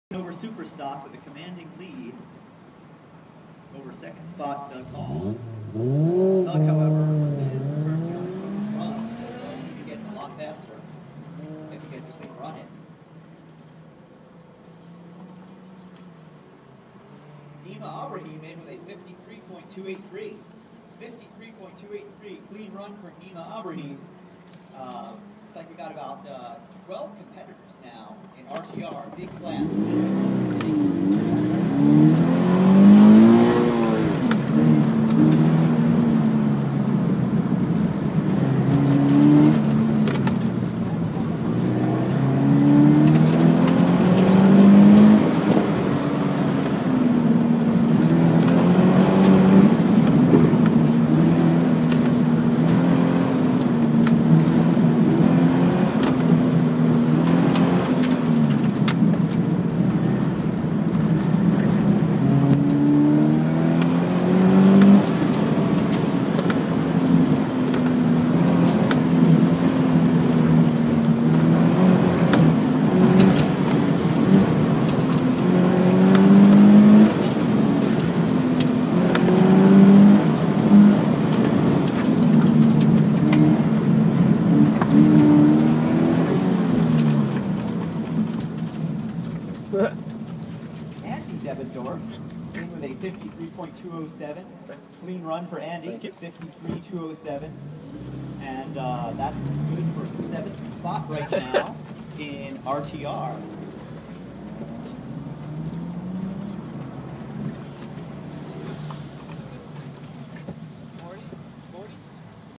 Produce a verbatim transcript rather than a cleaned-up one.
Over Superstock with a commanding lead over second spot Doug Hall. Doug, however, is currently on a clean run, so he'll need to get a lot faster if he gets a clean run in. Nima Ibrahim in with a fifty-three point two eight three. fifty-three point two eight three, clean run for Nima Ibrahim. Uh, looks like we got about uh, twelve competitors now in R T R, big class in the cities. Andy Devendorf in with a fifty-three point two oh seven. Clean run for Andy, fifty-three two oh seven. And uh, that's good for seventh spot right now in R T R.